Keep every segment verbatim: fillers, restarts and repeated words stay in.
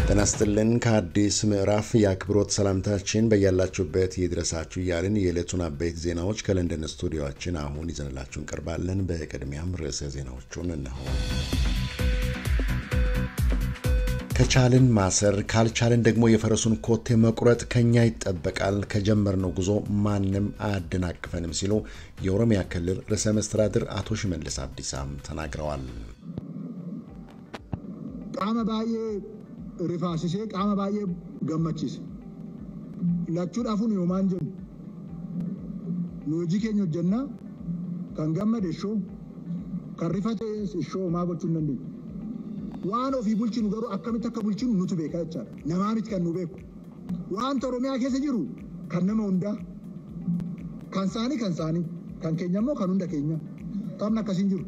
ተናስተልን ከአዲስ ምዕራፍ የአክብሮት ሰላምታችን በያላችሁበት ይድረሳችሁ ያልን የዕለቱን አበይት ዜናዎች ከለንደን ስቱዲዮአችን አሁን ይዘንላችሁ እንቀርባለን። በቅድሚያም ርዕሰ ዜናዎቹን እነሆ። ከቻልን ማሰር ካልቻልን ደግሞ የፈረሱን ኮቴ መቁረጥ ከኛ ይጠበቃል። ከጀመርነው ጉዞ ማንም አያደናቅፈንም ሲሉ የኦሮሚያ ክልል ርዕሰ መስተዳድር አቶ ሽመልስ አብዲሳም ተናግረዋል። ቃመባዬ ሪፋሲሴ ቃመባዬ ገመቺስ ለቹ ዳፉን yomanjen ሎጂ ኬኞ ጀና ከንገመደሾ ከሪፋቴ ሾ ማጎቹን እንዴ ዋን ኦፍ ይቡልቺኑ ገሩ አከሚት ተከቡልቺኑ ኑቱ ቤካ ይቻል ነማሚት ከኑ ቤኩ ዋን ኦሮሚያ ከሰ ጅሩ ከነመ ሁንዳ ካንሳኒ ካንሳኒ ካንኬኛሞ ካኑንደ ኬኛ ታምና ከሲንጅሩ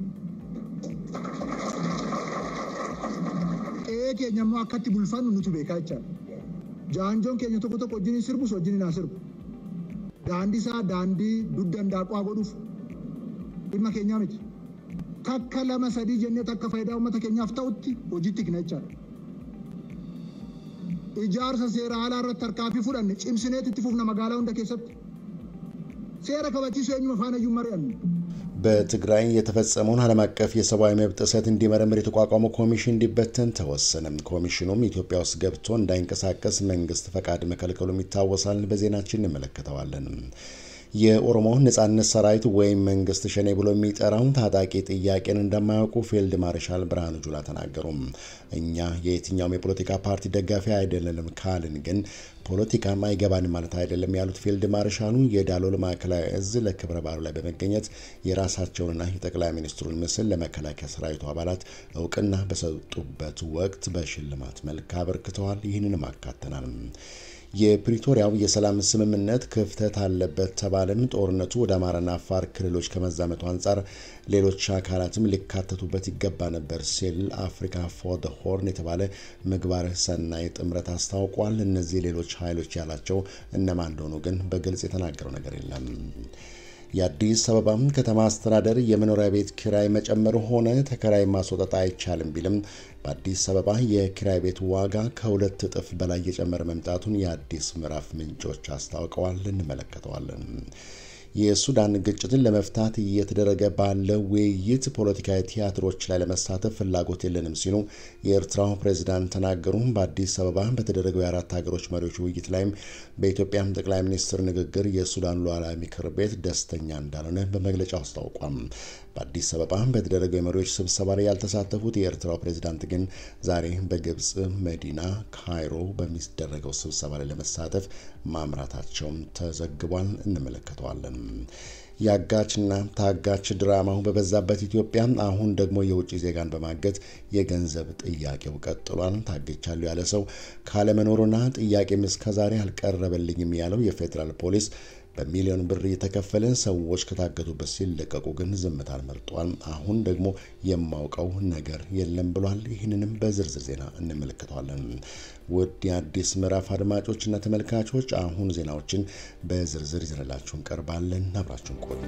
ኤ ኬኛሞ አከቲ ቡልፋኑ ኑቱ ቤካ ይቻል ጃንጆን ኬኛ ተቆ ተቆ ጂኒ ስርቡ ሶጂኒ ናስርቡ ዳንዲሳ ዳንዲ ዱደንዳ ቋጎዱፍ ኢማ ኬኛ ምት ታከለ መሰዲ ጀነ ተከፈይዳው መተከኛ ፍታውቲ ወጂቲክ ነቻል ኢጃርሰ ሴራ አላረ ተርካፊ ፉዳን ጭምስኔት ትፉፍና መጋላው እንደከሰት ሴራ ከበቺ ሰኝ መፋነዩ ማርያም በትግራይ የተፈጸመውን ዓለም አቀፍ የሰብአዊ መብት ጥሰት እንዲመረምር የተቋቋመው ኮሚሽን እንዲበተን ተወሰነ። ኮሚሽኑም ኢትዮጵያ ውስጥ ገብቶ እንዳይንቀሳቀስ መንግስት ፈቃድ መከልከሉ ይታወሳል። በዜናችን እንመለከተዋለን። የኦሮሞ ነጻነት ሰራዊት ወይም መንግስት ሸኔ ብሎ የሚጠራው ታጣቂ ጥያቄን እንደማያውቁ ፊልድ ማርሻል ብርሃኑ ጁላ ተናገሩ። እኛ የየትኛውም የፖለቲካ ፓርቲ ደጋፊ አይደለንም ካልን ግን ፖለቲካ ማይገባን ማለት አይደለም ያሉት ፊልድ ማርሻሉ የዳሎል ማዕከላዊ እዝ ለክብረ በዓሉ ላይ በመገኘት የራሳቸውንና የጠቅላይ ሚኒስትሩን ምስል ለመከላከያ ሰራዊቱ አባላት እውቅና በሰጡበት ወቅት በሽልማት መልክ አበርክተዋል። ይህንንም አካተናል። የፕሪቶሪያው የሰላም ስምምነት ክፍተት አለበት ተባለም። ጦርነቱ ወደ አማራና አፋር ክልሎች ከመዛመቱ አንፃር ሌሎች አካላትም ሊካተቱበት ይገባ ነበር ሲል አፍሪካ ፎር ዘ ሆርን የተባለ ምግባረ ሰናይ ጥምረት አስታውቋል። እነዚህ ሌሎች ኃይሎች ያላቸው እነማን እንደሆኑ ግን በግልጽ የተናገረው ነገር የለም። የአዲስ አበባ ከተማ አስተዳደር የመኖሪያ ቤት ኪራይ መጨመር ሆነ ተከራይ ማስወጣት አይቻልም ቢልም በአዲስ አበባ የኪራይ ቤት ዋጋ ከሁለት እጥፍ በላይ የጨመረ መምጣቱን የአዲስ ምዕራፍ ምንጮች አስታውቀዋል። እንመለከተዋለን። የሱዳን ግጭትን ለመፍታት እየተደረገ ባለው ውይይት ፖለቲካዊ ቲያትሮች ላይ ለመሳተፍ ፍላጎት የለንም ሲሉ የኤርትራው ፕሬዝዳንት ተናገሩ። በአዲስ አበባ በተደረገው የአራት ሀገሮች መሪዎች ውይይት ላይም በኢትዮጵያ ጠቅላይ ሚኒስትር ንግግር የሱዳን ሉዓላዊ ምክር ቤት ደስተኛ እንዳልሆነ በመግለጫው አስታውቋል። በአዲስ አበባ በተደረገው የመሪዎች ስብሰባ ላይ ያልተሳተፉት የኤርትራው ፕሬዝዳንት ግን ዛሬ በግብጽ መዲና ካይሮ በሚደረገው ስብሰባ ላይ ለመሳተፍ ማምራታቸው ተዘግቧል። እንመለከተዋለን። ያጋችና ታጋች ድራማው በበዛበት ኢትዮጵያ አሁን ደግሞ የውጭ ዜጋን በማገት የገንዘብ ጥያቄው ቀጥሏል። ታግቻለሁ ያለ ሰው ካለመኖሩና ጥያቄም እስከዛሬ አልቀረበልኝም ያለው የፌደራል ፖሊስ በሚሊዮን ብር የተከፈለ ሰዎች ከታገቱበት ሲለቀቁ ግን ዝምታን መርጧል። አሁን ደግሞ የማውቀው ነገር የለም ብሏል። ይህንንም በዝርዝር ዜና እንመለከተዋለን። ውድ የአዲስ ምዕራፍ አድማጮችና ተመልካቾች አሁን ዜናዎችን በዝርዝር ይዘንላችሁ እንቀርባለን። አብራችሁን ቆዩ።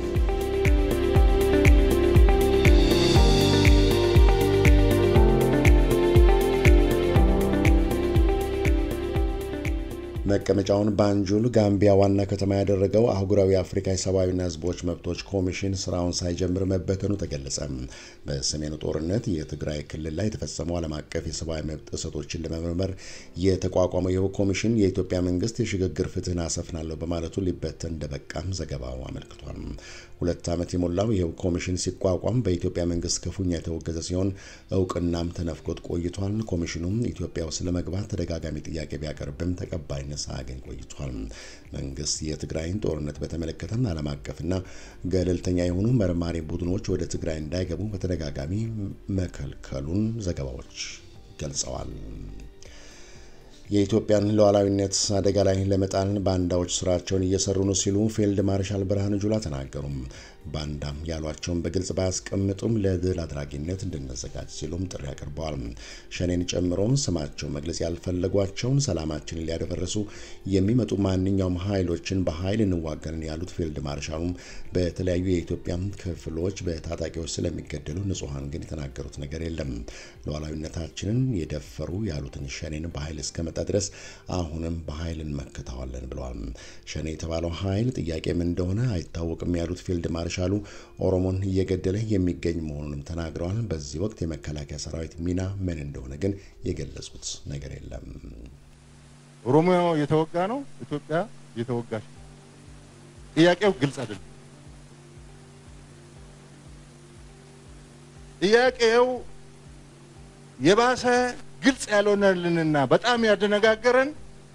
መቀመጫውን ባንጁል ጋምቢያ ዋና ከተማ ያደረገው አህጉራዊ አፍሪካ የሰብአዊና ሕዝቦች መብቶች ኮሚሽን ስራውን ሳይጀምር መበተኑ ተገለጸ። በሰሜኑ ጦርነት የትግራይ ክልል ላይ የተፈጸመው ዓለም አቀፍ የሰብአዊ መብት ጥሰቶችን ለመመርመር የተቋቋመው ይኸው ኮሚሽን የኢትዮጵያ መንግስት የሽግግር ፍትህን አሰፍናለሁ በማለቱ ሊበተን እንደበቃም ዘገባው አመልክቷል። ሁለት ዓመት የሞላው ይኸው ኮሚሽን ሲቋቋም በኢትዮጵያ መንግስት ክፉኛ የተወገዘ ሲሆን እውቅናም ተነፍቆት ቆይቷል። ኮሚሽኑም ኢትዮጵያ ውስጥ ለመግባት ተደጋጋሚ ጥያቄ ቢያቀርብም ተቀባይነት ሳያገኝ ቆይቷል። መንግስት የትግራይን ጦርነት በተመለከተ ዓለም አቀፍና ገለልተኛ የሆኑ መርማሪ ቡድኖች ወደ ትግራይ እንዳይገቡ በተደጋጋሚ መከልከሉን ዘገባዎች ገልጸዋል። የኢትዮጵያን ሉዓላዊነት አደጋ ላይ ለመጣል ባንዳዎች ስራቸውን እየሰሩ ነው ሲሉ ፊልድ ማርሻል ብርሃኑ ጁላ ተናገሩ። ባንዳም ያሏቸውን በግልጽ ባያስቀምጡም ለድል አድራጊነት እንድንዘጋጅ ሲሉም ጥሪ አቅርበዋል። ሸኔን ጨምሮ ስማቸው መግለጽ ያልፈለጓቸውን ሰላማችንን ሊያደፈርሱ የሚመጡ ማንኛውም ኃይሎችን በኃይል እንዋጋለን ያሉት ፊልድ ማርሻሉም በተለያዩ የኢትዮጵያ ክፍሎች በታጣቂዎች ስለሚገደሉ ንጹሃን ግን የተናገሩት ነገር የለም። ሉዓላዊነታችንን የደፈሩ ያሉትን ሸኔን በኃይል እስከመጣ ድረስ አሁንም በኃይል እንመክተዋለን ብለዋል። ሸኔ የተባለው ኃይል ጥያቄ ምን እንደሆነ አይታወቅም ያሉት ፊልድ ማርሻሉ ኦሮሞን እየገደለ የሚገኝ መሆኑንም ተናግረዋል። በዚህ ወቅት የመከላከያ ሰራዊት ሚና ምን እንደሆነ ግን የገለጹት ነገር የለም። ኦሮሞ የተወጋ ነው፣ ኢትዮጵያ የተወጋች ነው። ጥያቄው ግልጽ አይደለም። ጥያቄው የባሰ ግልጽ ያልሆነልንና በጣም ያደነጋገረን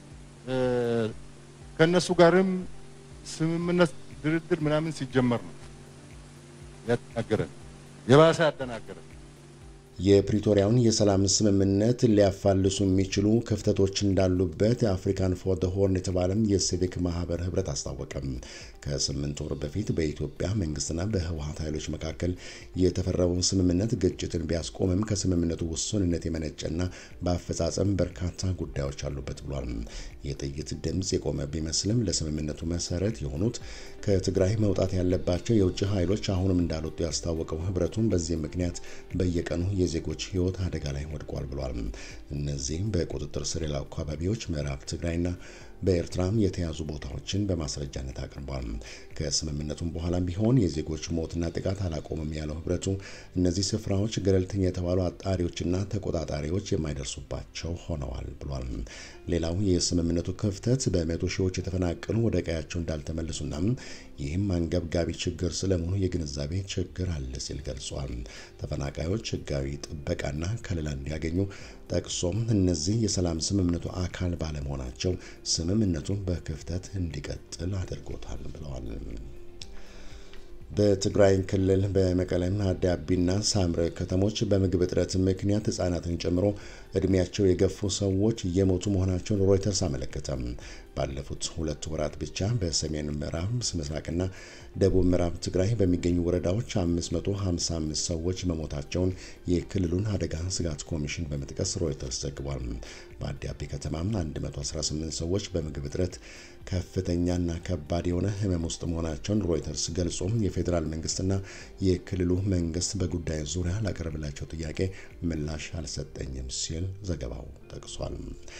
ከነሱ ጋርም ስምምነት ድርድር ምናምን ሲጀመር ነው ያደናገረን፣ የባሰ ያደናገረን። የፕሪቶሪያውን የሰላም ስምምነት ሊያፋልሱ የሚችሉ ክፍተቶች እንዳሉበት አፍሪካን ፎር ዘ ሆርን የተባለም የሲቪክ ማህበር ህብረት አስታወቀም። ከስምንት ወር በፊት በኢትዮጵያ መንግስትና በህወሓት ኃይሎች መካከል የተፈረመው ስምምነት ግጭትን ቢያስቆምም ከስምምነቱ ውሱንነት የመነጨና በአፈጻጸም በርካታ ጉዳዮች አሉበት ብሏል። የጥይት ድምጽ የቆመ ቢመስልም ለስምምነቱ መሰረት የሆኑት ከትግራይ መውጣት ያለባቸው የውጭ ኃይሎች አሁንም እንዳልወጡ ያስታወቀው ህብረቱን በዚህ ምክንያት በየቀኑ የዜጎች ህይወት አደጋ ላይ ወድቋል ብሏል። እነዚህም በቁጥጥር ስር ያሉ አካባቢዎች ምዕራብ ትግራይና በኤርትራም የተያዙ ቦታዎችን በማስረጃነት አቅርቧል። ከስምምነቱም በኋላ ቢሆን የዜጎች ሞትና ጥቃት አላቆመም ያለው ህብረቱ እነዚህ ስፍራዎች ገለልተኛ የተባሉ አጣሪዎችና ተቆጣጣሪዎች የማይደርሱባቸው ሆነዋል ብሏል። ሌላው የስምምነቱ ክፍተት በመቶ ሺዎች የተፈናቀሉ ወደ ቀያቸው እንዳልተመለሱና ይህም አንገብጋቢ ችግር ስለመሆኑ የግንዛቤ ችግር አለ ሲል ገልጿል። ተፈናቃዮች ህጋዊ ጥበቃና ከለላ እንዲያገኙ ጠቅሶም እነዚህ የሰላም ስምምነቱ አካል ባለመሆናቸው ስምምነቱን በክፍተት እንዲቀጥል አድርጎታል ብለዋል። በትግራይ ክልል በመቀለም አዳቢና ሳምረ ከተሞች በምግብ እጥረት ምክንያት ህጻናትን ጨምሮ እድሜያቸው የገፉ ሰዎች እየሞቱ መሆናቸውን ሮይተርስ አመለከተ። ባለፉት ሁለት ወራት ብቻ በሰሜን ምዕራብ ምስራቅና ደቡብ ምዕራብ ትግራይ በሚገኙ ወረዳዎች አምስት መቶ ሃምሳ አምስት ሰዎች መሞታቸውን የክልሉን አደጋ ስጋት ኮሚሽን በመጥቀስ ሮይተርስ ዘግቧል። በአዳቢ ከተማ አንድ መቶ አስራ ስምንት ሰዎች በምግብ እጥረት ከፍተኛና ከባድ የሆነ ህመም ውስጥ መሆናቸውን ሮይተርስ ገልጾ የፌዴራል መንግስትና የክልሉ መንግስት በጉዳዩ ዙሪያ ላቀረበላቸው ጥያቄ ምላሽ አልሰጠኝም ሲል ዘገባው ጠቅሷል።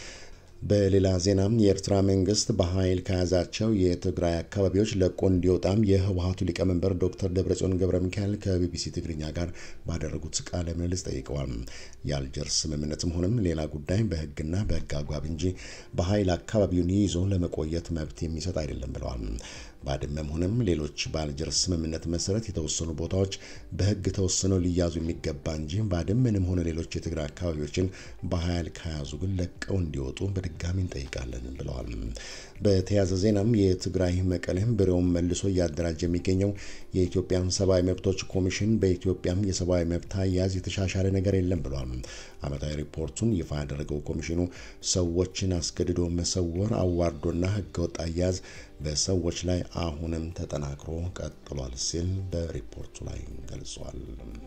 በሌላ ዜናም የኤርትራ መንግስት በኃይል ከያዛቸው የትግራይ አካባቢዎች ለቆ እንዲወጣም የህወሓቱ ሊቀመንበር ዶክተር ደብረጽዮን ገብረሚካኤል ከቢቢሲ ትግርኛ ጋር ባደረጉት ቃለ ምልልስ ጠይቀዋል። የአልጀርስ ስምምነትም ሆነም ሌላ ጉዳይ በህግና በህግ አግባብ እንጂ በኃይል አካባቢውን ይዞ ለመቆየት መብት የሚሰጥ አይደለም ብለዋል። ባድመም ሆነም ሌሎች በአልጀርስ ስምምነት መሰረት የተወሰኑ ቦታዎች በህግ ተወስነው ሊያዙ የሚገባ እንጂ ባድመንም ሆነ ሌሎች የትግራይ አካባቢዎችን በኃይል ከያዙ ግን ለቀው እንዲወጡ በድጋሚ እንጠይቃለን ብለዋል። በተያያዘ ዜናም የትግራይ መቀለም ቢሮውን መልሶ እያደራጀ የሚገኘው የኢትዮጵያ ሰብአዊ መብቶች ኮሚሽን በኢትዮጵያ የሰብአዊ መብት አያያዝ የተሻሻለ ነገር የለም ብሏል። ዓመታዊ ሪፖርቱን ይፋ ያደረገው ኮሚሽኑ ሰዎችን አስገድዶ መሰወር፣ አዋርዶና ህገወጥ አያያዝ በሰዎች ላይ አሁንም ተጠናክሮ ቀጥሏል ሲል በሪፖርቱ ላይ ገልጿል።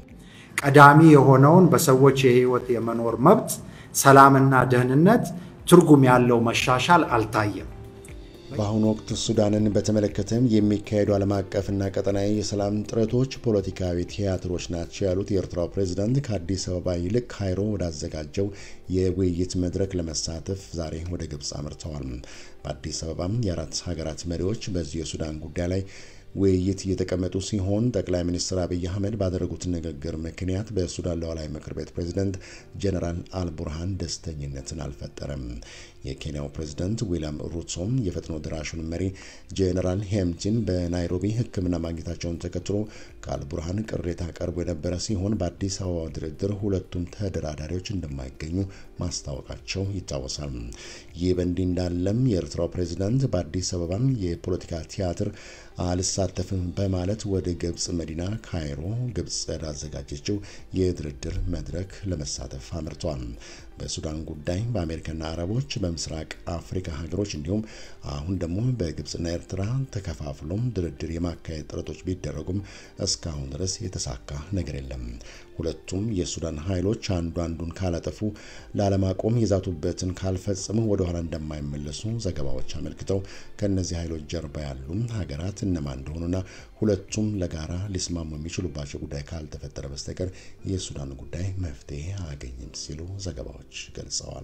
ቀዳሚ የሆነውን በሰዎች የህይወት የመኖር መብት፣ ሰላምና ደህንነት ትርጉም ያለው መሻሻል አልታየም። በአሁኑ ወቅት ሱዳንን በተመለከተም የሚካሄዱ ዓለም አቀፍና ቀጠናዊ የሰላም ጥረቶች ፖለቲካዊ ቲያትሮች ናቸው ያሉት የኤርትራው ፕሬዝዳንት ከአዲስ አበባ ይልቅ ካይሮ ወዳዘጋጀው የውይይት መድረክ ለመሳተፍ ዛሬ ወደ ግብጽ አምርተዋል። በአዲስ አበባም የአራት ሀገራት መሪዎች በዚህ የሱዳን ጉዳይ ላይ ውይይት እየተቀመጡ ሲሆን ጠቅላይ ሚኒስትር አብይ አህመድ ባደረጉት ንግግር ምክንያት በሱዳን ሉዓላዊ ምክር ቤት ፕሬዝዳንት ጀነራል አልቡርሃን ደስተኝነትን አልፈጠረም። የኬንያው ፕሬዝዳንት ዊሊያም ሩቶም የፈጥኖ ደራሹን መሪ ጀነራል ሄምቲን በናይሮቢ ሕክምና ማግኘታቸውን ተከትሎ ከአልቡርሃን ቅሬታ ቀርቦ የነበረ ሲሆን በአዲስ አበባ ድርድር ሁለቱም ተደራዳሪዎች እንደማይገኙ ማስታወቃቸው ይታወሳል። ይህ በእንዲህ እንዳለም የኤርትራው ፕሬዝዳንት በአዲስ አበባ የፖለቲካ ቲያትር አልሳተፍም በማለት ወደ ግብጽ መዲና ካይሮ ግብጽ ያዘጋጀችው የድርድር መድረክ ለመሳተፍ አምርተዋል። በሱዳን ጉዳይ በአሜሪካና አረቦች በምስራቅ አፍሪካ ሀገሮች እንዲሁም አሁን ደግሞ በግብጽና ኤርትራ ተከፋፍሎም ድርድር የማካሄድ ጥረቶች ቢደረጉም እስካሁን ድረስ የተሳካ ነገር የለም። ሁለቱም የሱዳን ኃይሎች አንዱ አንዱን ካላጠፉ ላለማቆም የዛቱበትን ካልፈጸሙ ወደ ኋላ እንደማይመለሱ ዘገባዎች አመልክተው ከነዚህ ኃይሎች ጀርባ ያሉ ሀገራት እነማን እንደሆኑና ሁለቱም ለጋራ ሊስማሙ የሚችሉባቸው ጉዳይ ካልተፈጠረ በስተቀር የሱዳን ጉዳይ መፍትሄ አያገኝም ሲሉ ዘገባዎች ገልጸዋል።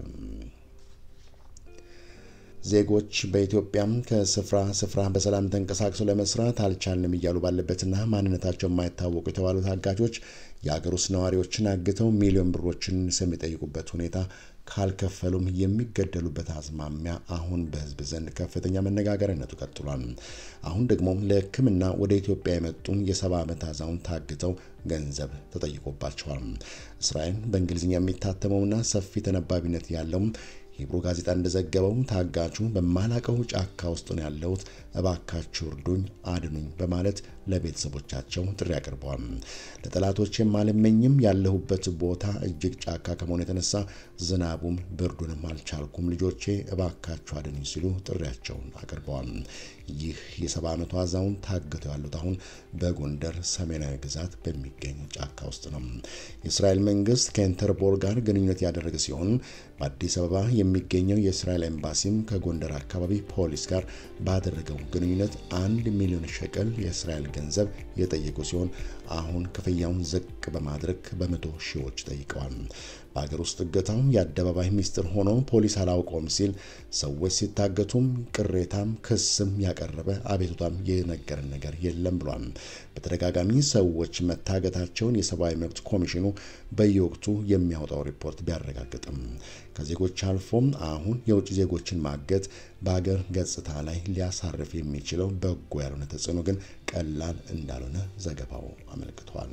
ዜጎች በኢትዮጵያም ከስፍራ ስፍራ በሰላም ተንቀሳቅሰው ለመስራት አልቻልንም እያሉ ባለበትና ማንነታቸው የማይታወቁ የተባሉት አጋቾች የአገር ውስጥ ነዋሪዎችን አግተው ሚሊዮን ብሮችን የሚጠይቁበት ሁኔታ ካልከፈሉም የሚገደሉበት አዝማሚያ አሁን በህዝብ ዘንድ ከፍተኛ መነጋገርነቱ ቀጥሏል። አሁን ደግሞ ለሕክምና ወደ ኢትዮጵያ የመጡ የሰባ ዓመት አዛውንት ታግተው ገንዘብ ተጠይቆባቸዋል። እስራኤል በእንግሊዝኛ የሚታተመውና ሰፊ ተነባቢነት ያለው ሂብሩ ጋዜጣ እንደዘገበው ታጋቹ በማላቀው ጫካ ውስጥ ነው ያለውት፣ እባካችሁ እርዱኝ፣ አድኑኝ በማለት ለቤተሰቦቻቸው ጥሪ አቅርበዋል። ለጠላቶች የማልመኝም ያለሁበት ቦታ እጅግ ጫካ ከመሆኑ የተነሳ ዝናቡም ብርዱንም አልቻልኩም፣ ልጆቼ እባካችሁ አድኑኝ ሲሉ ጥሪያቸውን አቅርበዋል። ይህ የሰባ ዓመቱ አዛውንት ታግተው ያሉት አሁን በጎንደር ሰሜናዊ ግዛት በሚገኝ ጫካ ውስጥ ነው። የእስራኤል መንግስት ከኢንተርፖል ጋር ግንኙነት ያደረገ ሲሆን በአዲስ አበባ የሚገኘው የእስራኤል ኤምባሲም ከጎንደር አካባቢ ፖሊስ ጋር ባደረገው ግንኙነት አንድ ሚሊዮን ሸቀል የእስራኤል ገንዘብ የጠየቁ ሲሆን አሁን ክፍያውን ዝቅ በማድረግ በመቶ ሺዎች ጠይቀዋል። በአገር ውስጥ እገታው የአደባባይ ሚስጥር ሆኖ ፖሊስ አላውቀውም ሲል ሰዎች ሲታገቱም ቅሬታም ክስም ያቀረበ አቤቱታም የነገረን ነገር የለም ብሏል። በተደጋጋሚ ሰዎች መታገታቸውን የሰብአዊ መብት ኮሚሽኑ በየወቅቱ የሚያወጣው ሪፖርት ቢያረጋግጥም ከዜጎች አልፎም አሁን የውጭ ዜጎችን ማገት በአገር ገጽታ ላይ ሊያሳርፍ የሚችለው በጎ ያልሆነ ተጽዕኖ ግን ቀላል እንዳልሆነ ዘገባው አመልክቷል።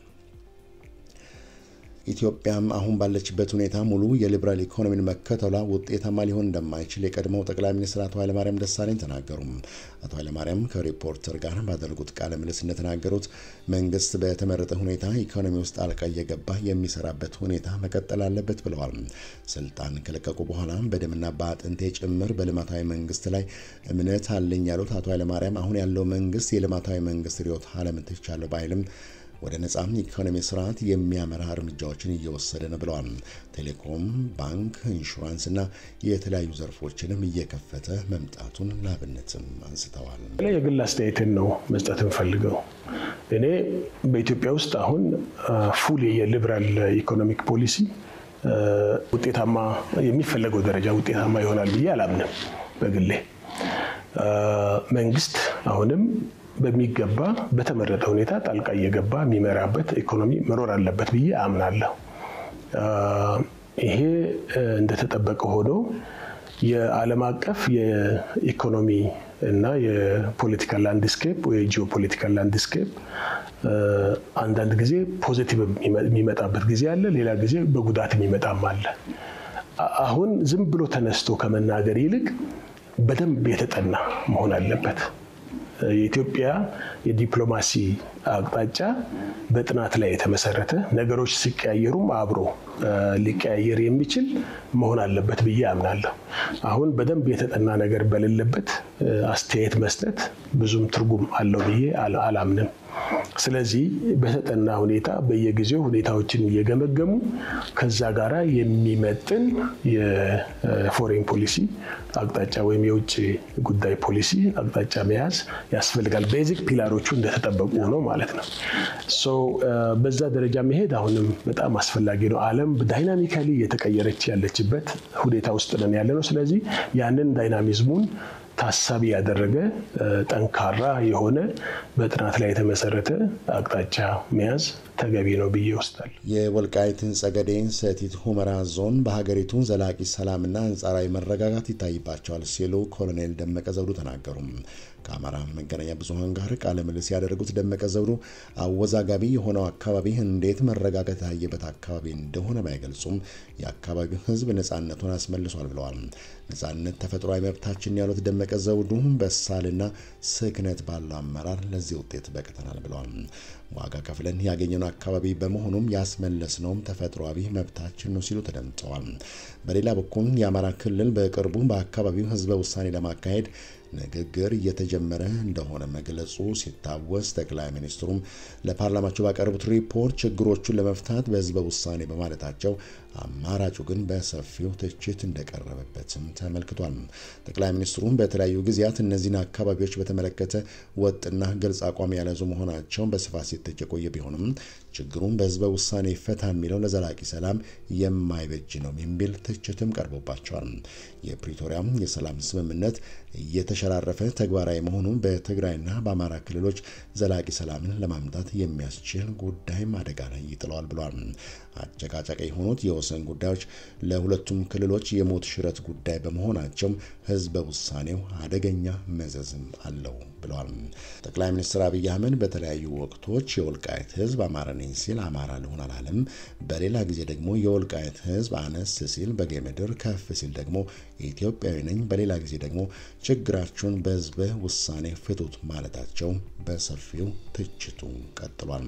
ኢትዮጵያም አሁን ባለችበት ሁኔታ ሙሉ የሊበራል ኢኮኖሚን መከተሏ ውጤታማ ሊሆን እንደማይችል የቀድሞው ጠቅላይ ሚኒስትር አቶ ኃይለማርያም ደሳለኝ ተናገሩ። አቶ ኃይለማርያም ከሪፖርተር ጋር ባደረጉት ቃለ ምልልስ እንደተናገሩት መንግስት በተመረጠ ሁኔታ ኢኮኖሚ ውስጥ ጣልቃ እየገባ የሚሰራበት ሁኔታ መቀጠል አለበት ብለዋል። ስልጣን ከለቀቁ በኋላ በደምና በአጥንቴ ጭምር በልማታዊ መንግስት ላይ እምነት አለኝ ያሉት አቶ ኃይለማርያም አሁን ያለው መንግስት የልማታዊ መንግስት ርዕዮተ ዓለም ትቻለው ባይልም ወደ ነጻ ኢኮኖሚ ስርዓት የሚያመራ እርምጃዎችን እየወሰደ ነው ብለዋል። ቴሌኮም፣ ባንክ፣ ኢንሹራንስ እና የተለያዩ ዘርፎችንም እየከፈተ መምጣቱን ላብነትም አንስተዋል። የግል አስተያየትን ነው መስጠት እንፈልገው። እኔ በኢትዮጵያ ውስጥ አሁን ፉል የሊበራል ኢኮኖሚክ ፖሊሲ ውጤታማ የሚፈለገው ደረጃ ውጤታማ ይሆናል ብዬ አላምንም። በግሌ መንግስት አሁንም በሚገባ በተመረጠ ሁኔታ ጣልቃ እየገባ የሚመራበት ኢኮኖሚ መኖር አለበት ብዬ አምናለሁ። ይሄ እንደተጠበቀ ሆኖ የዓለም አቀፍ የኢኮኖሚ እና የፖለቲካል ላንድስኬፕ ወይ ጂኦፖለቲካል ላንድስኬፕ አንዳንድ ጊዜ ፖዚቲቭ የሚመጣበት ጊዜ አለ፣ ሌላ ጊዜ በጉዳት የሚመጣም አለ። አሁን ዝም ብሎ ተነስቶ ከመናገር ይልቅ በደንብ የተጠና መሆን አለበት። የኢትዮጵያ የዲፕሎማሲ አቅጣጫ በጥናት ላይ የተመሰረተ ነገሮች ሲቀያየሩም አብሮ ሊቀያየር የሚችል መሆን አለበት ብዬ አምናለሁ። አሁን በደንብ የተጠና ነገር በሌለበት አስተያየት መስጠት ብዙም ትርጉም አለው ብዬ አላምንም። ስለዚህ በተጠና ሁኔታ በየጊዜው ሁኔታዎችን እየገመገሙ ከዛ ጋራ የሚመጥን የፎሬን ፖሊሲ አቅጣጫ ወይም የውጭ ጉዳይ ፖሊሲ አቅጣጫ መያዝ ያስፈልጋል። ቤዚክ ፒላሮቹ እንደተጠበቁ ነው ማለት ነው። ሶ በዛ ደረጃ መሄድ አሁንም በጣም አስፈላጊ ነው። ዓለም ዳይናሚካሊ እየተቀየረች ያለችበት ሁኔታ ውስጥ ነን ያለነው። ስለዚህ ያንን ዳይናሚዝሙን ታሳቢ ያደረገ ጠንካራ የሆነ በጥናት ላይ የተመሰረተ አቅጣጫ መያዝ ተገቢ ነው ብዬ ወስዳለሁ። የወልቃይትን ጸገዴ ሰቲት ሁመራ ዞን በሀገሪቱ ዘላቂ ሰላምና አንጻራዊ መረጋጋት ይታይባቸዋል ሲሉ ኮሎኔል ደመቀ ዘውዱ ተናገሩ። ከአማራ መገናኛ ብዙሃን ጋር ቃለ ምልልስ ያደረጉት ደመቀ ዘውዱ አወዛጋቢ የሆነው አካባቢ እንዴት መረጋጋት ያየበት አካባቢ እንደሆነ ባይገልጹም የአካባቢው ሕዝብ ነጻነቱን አስመልሷል ብለዋል። ነጻነት ተፈጥሯዊ መብታችን ያሉት ደመቀ ዘውዱ በሳልና ስክነት ባለው አመራር ለዚህ ውጤት በቅተናል ብለዋል። ዋጋ ከፍለን ያገኘነው አካባቢ በመሆኑም ያስመለስነውም ተፈጥሯዊ መብታችን ነው ሲሉ ተደምጠዋል። በሌላ በኩል የአማራ ክልል በቅርቡ በአካባቢው ህዝበ ውሳኔ ለማካሄድ ንግግር እየተጀመረ እንደሆነ መግለጹ ሲታወስ ጠቅላይ ሚኒስትሩም ለፓርላማቸው ባቀረቡት ሪፖርት ችግሮቹን ለመፍታት በህዝበ ውሳኔ በማለታቸው አማራጩ ግን በሰፊው ትችት እንደቀረበበትም ተመልክቷል። ጠቅላይ ሚኒስትሩም በተለያዩ ጊዜያት እነዚህን አካባቢዎች በተመለከተ ወጥና ግልጽ አቋም ያለዙ መሆናቸው በስፋት ሲተች የቆየ ቢሆንም ችግሩን በህዝበ ውሳኔ ይፈታ የሚለው ለዘላቂ ሰላም የማይበጅ ነው የሚል ትችትም ቀርቦባቸዋል። የፕሪቶሪያ የሰላም ስምምነት እየተሸራረፈ ተግባራዊ መሆኑ በትግራይና በአማራ ክልሎች ዘላቂ ሰላምን ለማምጣት የሚያስችል ጉዳይም አደጋ ላይ ይጥለዋል ብሏል። አጨቃጫቂ የሆኑት የወሰን ጉዳዮች ለሁለቱም ክልሎች የሞት ሽረት ጉዳይ በመሆናቸው ህዝበ ውሳኔው አደገኛ መዘዝም አለው ብለዋል። ጠቅላይ ሚኒስትር አብይ አህመድ በተለያዩ ወቅቶች የወልቃይት ህዝብ አማራ ነኝ ሲል አማራ ልሆን አላለም፣ በሌላ ጊዜ ደግሞ የወልቃይት ህዝብ አነስ ሲል በጌምድር ከፍ ሲል ደግሞ ኢትዮጵያዊ ነኝ፣ በሌላ ጊዜ ደግሞ ችግራችሁን በህዝበ ውሳኔ ፍቱት ማለታቸው በሰፊው ትችቱ ቀጥሏል።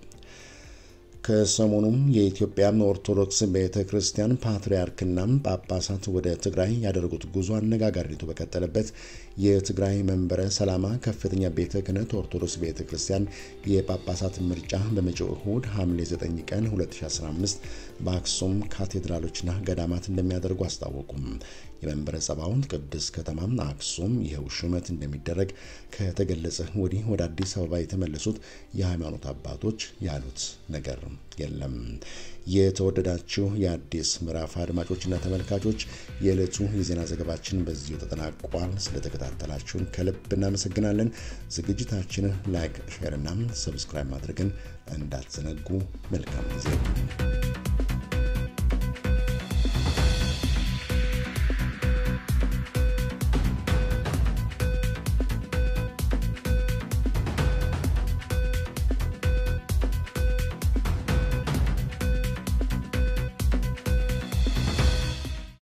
ከሰሞኑም የኢትዮጵያ ኦርቶዶክስ ቤተክርስቲያን ፓትርያርክና ጳጳሳት ወደ ትግራይ ያደረጉት ጉዞ አነጋጋሪነቱ በቀጠለበት የትግራይ መንበረ ሰላማ ከፍተኛ ቤተ ክህነት ኦርቶዶክስ ቤተክርስቲያን የጳጳሳት ምርጫ በመጪው እሁድ ሐምሌ ዘጠኝ ቀን ሁለት ሺህ አስራ አምስት በአክሱም ካቴድራሎችና ገዳማት እንደሚያደርጉ አስታወቁም። የመንበረ ጸባዖት ቅድስት ከተማ አክሱም ይኸው ሹመት እንደሚደረግ ከተገለጸ ወዲህ ወደ አዲስ አበባ የተመለሱት የሃይማኖት አባቶች ያሉት ነገር የለም። የተወደዳችሁ የአዲስ ምዕራፍ አድማጮችና ተመልካቾች የዕለቱ የዜና ዘገባችን በዚሁ ተጠናቋል። ስለተከታተላችሁን ከልብ እናመሰግናለን። ዝግጅታችንን ላይክ፣ ሼር እና ሰብስክራይብ ማድረግን እንዳትዘነጉ። መልካም ጊዜ